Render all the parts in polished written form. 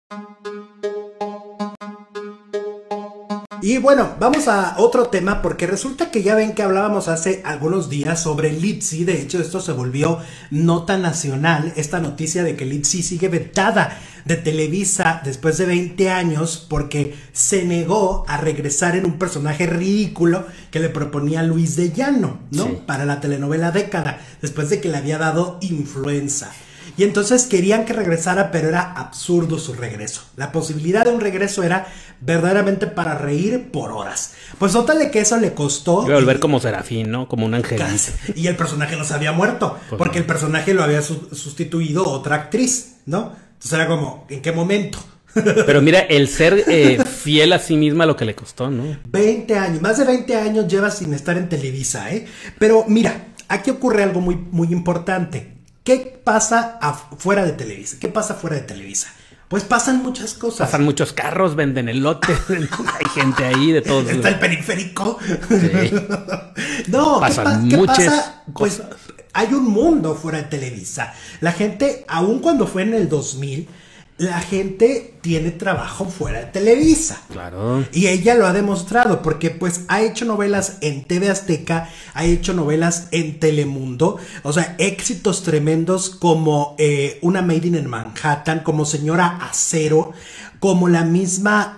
Y bueno, vamos a otro tema porque resulta que ya ven que hablábamos hace algunos días sobre Litzy. De hecho, esto se volvió nota nacional, esta noticia de que Litzy sigue vetada de Televisa después de 20 años porque se negó a regresar en un personaje ridículo que le proponía Luis de Llano, ¿no? Sí. Para la telenovela Década, después de que le había dado influenza. Y entonces querían que regresara, pero era absurdo su regreso. La posibilidad de un regreso era verdaderamente para reír por horas. Pues total de que eso le costó... Iba a volver como Serafín, ¿no? Como un angelito. Y el personaje no se había muerto, pues porque no. El personaje lo había sustituido otra actriz, ¿no? Entonces era como, ¿en qué momento? Pero mira, el ser fiel a sí misma lo que le costó, ¿no? 20 años, más de 20 años lleva sin estar en Televisa, ¿eh? Pero mira, aquí ocurre algo muy, muy importante. ¿Qué pasa fuera de Televisa? ¿Qué pasa fuera de Televisa? Pues pasan muchas cosas. Pasan muchos carros, venden elote, hay gente ahí de todos. Está el periférico. Sí. No, pasan ¿qué muchas pasa? Pues cosas. Hay un mundo fuera de Televisa. La gente, aun cuando fue en el 2000, la gente tiene trabajo fuera de Televisa. Claro. Y ella lo ha demostrado porque pues ha hecho novelas en TV Azteca, ha hecho novelas en Telemundo, o sea, éxitos tremendos como Una Made in Manhattan, como Señora Acero, como la misma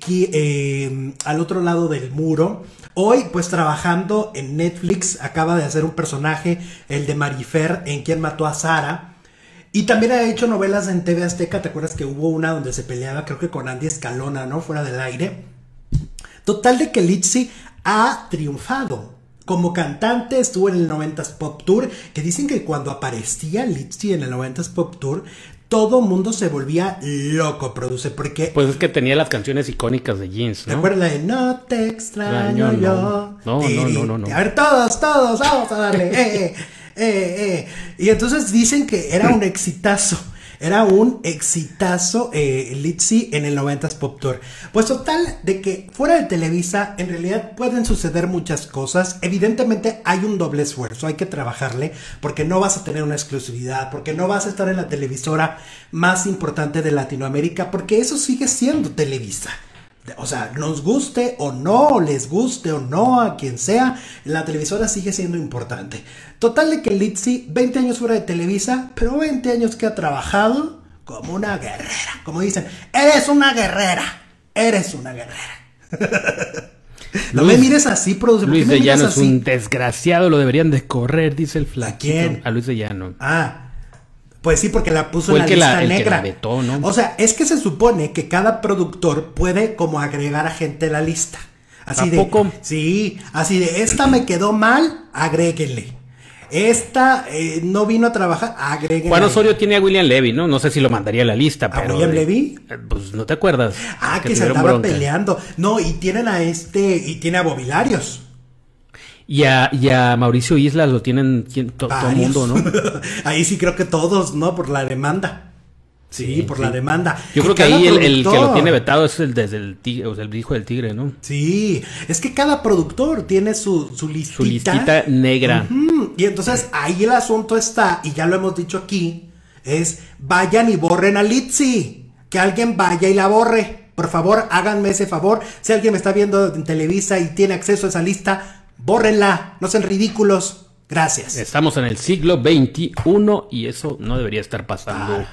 Al otro lado del muro. Hoy, pues trabajando en Netflix, acaba de hacer un personaje, el de Marifer, en Quien mató a Sara. Y también ha hecho novelas en TV Azteca. ¿Te acuerdas que hubo una donde se peleaba, creo que con Andy Escalona, ¿no? Fuera del aire. Total de que Litzy ha triunfado. Como cantante estuvo en el 90s Pop Tour, que dicen que cuando aparecía Litzy en el 90s Pop Tour, todo mundo se volvía loco, produce, porque... Pues es que tenía las canciones icónicas de Jeans, ¿no? ¿Te acuerdas de No te extraño yo? No. A ver, todos, vamos a darle, Y entonces dicen que era un exitazo. Era un exitazo Litzy en el 90s Pop Tour. Pues total de que fuera de Televisa en realidad pueden suceder muchas cosas. Evidentemente hay un doble esfuerzo, hay que trabajarle porque no vas a tener una exclusividad, porque no vas a estar en la televisora más importante de Latinoamérica, porque eso sigue siendo Televisa. O sea, nos guste o no, les guste o no, a quien sea, la televisora sigue siendo importante. Total de que Litzy, 20 años fuera de Televisa, pero 20 años que ha trabajado como una guerrera. Como dicen, eres una guerrera, eres una guerrera. No me mires así, produce. Luis de Llano es un desgraciado, lo deberían de correr, dice el flaquito. ¿A quién? A Luis de Llano. Pues sí, porque la puso en la lista negra. Que la vetó, ¿no? O sea, es que se supone que cada productor puede como agregar a gente a la lista. Así de, ¿tampoco? Sí, así de, esta me quedó mal, agréguenle. Esta no vino a trabajar, agréguenle. Juan Osorio tiene a William Levy, ¿no? No sé si lo mandaría a la lista, pero... ¿A William Levy? Pues no te acuerdas. Que se andaba peleando. No, y tienen y tiene a Bobilarios. Y a Mauricio Islas lo tienen todo el mundo, ¿no? Ahí sí creo que todos, ¿no? Por la demanda. Sí, por la demanda. Yo creo que ahí el que lo tiene vetado es el tigre, o sea, el hijo del tigre, ¿no? Sí, es que cada productor tiene su listita. Su listita negra. Y entonces ahí el asunto está, y ya lo hemos dicho aquí, es vayan y borren a Litzy. Que alguien vaya y la borre. Por favor, háganme ese favor. Si alguien me está viendo en Televisa y tiene acceso a esa lista, bórrenla, no sean ridículos. Gracias. Estamos en el siglo XXI y eso no debería estar pasando.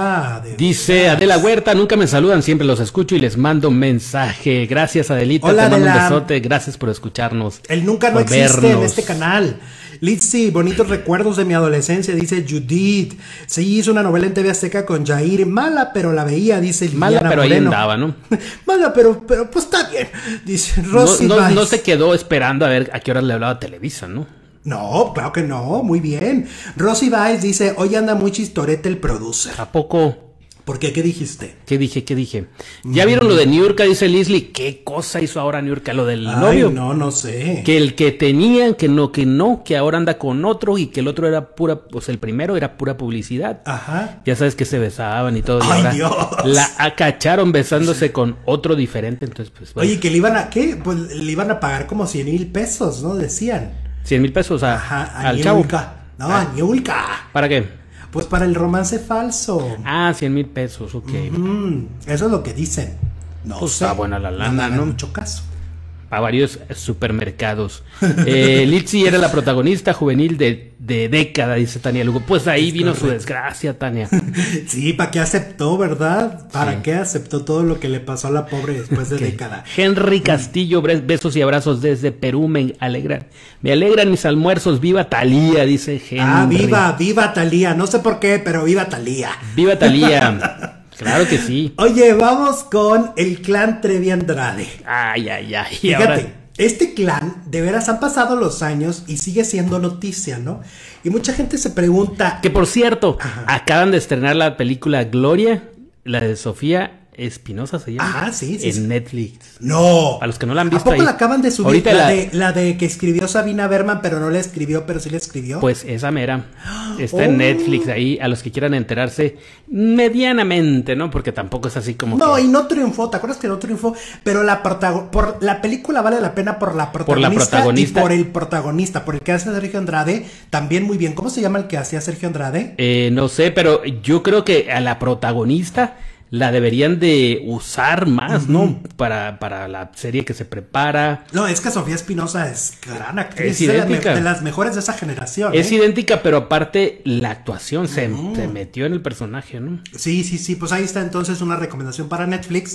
Dice Adela Huerta, nunca me saludan, siempre los escucho y les mando mensaje. Gracias, Adelita. Hola, te mando un besote, gracias por escucharnos. El nunca no existe en este canal. Litzy, bonitos recuerdos de mi adolescencia, dice Judith. Sí, hizo una novela en TV Azteca con Jair. Mala, pero la veía, dice Liliana Mala, pero Moreno. Ahí andaba, ¿no? Mala, pero pues está bien. Dice Rosy no se quedó esperando a ver a qué hora le hablaba a Televisa, ¿no? No, claro que no, muy bien. Rosy Baez dice, hoy anda muy chistorete el producer. ¿A poco? ¿Por qué? ¿Qué dijiste? ¿Qué dije? ¿Ya vieron lo de Niurka? Dice Leslie. ¿Qué cosa hizo ahora Niurka? Lo del novio. No sé. Que el que tenían, que ahora anda con otro y que el otro era pura, pues el primero era pura publicidad. Ajá. Ya sabes que se besaban y todo. Y ¡ay, ahora Dios! La acacharon besándose con otro diferente, entonces pues... Bueno. Oye, que le iban a, ¿qué? Pues le iban a pagar como 100,000 pesos, ¿no? Decían. 100,000 pesos al chavo. No, a Niurka. ¿Para qué? Pues para el romance falso. Ah, 100,000 pesos, ok. Eso es lo que dicen. No pues sé. Está buena la lana, ¿no? Mucho caso. A varios supermercados. Litzy era la protagonista juvenil de década, dice Tania Lugo. Pues ahí vino su desgracia, Tania. Sí, ¿para qué aceptó, verdad? ¿Para qué aceptó todo lo que le pasó a la pobre después de década? Henry Castillo, besos y abrazos desde Perú, me alegran mis almuerzos. Viva Talía, dice Henry. Viva Talía, no sé por qué, pero viva Talía. Viva Talía. Claro que sí. Oye, vamos con el clan Trevi Andrade. Ay. Fíjate, ahora... este clan, de veras, han pasado los años y sigue siendo noticia, ¿no? Y mucha gente se pregunta... Que por cierto, acaban de estrenar la película Gloria, la de Sofía Espinosa se llama. Sí. En Netflix. No. A los que no la han visto. ¿A poco ahí la acaban de subir? Ahorita la de que escribió Sabina Berman, pero no la escribió, pero sí la escribió. Pues esa mera. Está en Netflix ahí, a los que quieran enterarse medianamente, ¿no? Porque tampoco es así como. No, y no triunfó, ¿te acuerdas que no triunfó? Pero por la película vale la pena por la protagonista y por el protagonista, por el que hace Sergio Andrade, también muy bien. ¿Cómo se llama el que hacía Sergio Andrade? No sé, pero yo creo que a la protagonista la deberían de usar más, ¿no? Para la serie que se prepara. No, es que Sofía Espinosa es gran actriz. Es idéntica. De las mejores de esa generación. Es idéntica, pero aparte la actuación se metió en el personaje, ¿no? Sí. Pues ahí está entonces una recomendación para Netflix.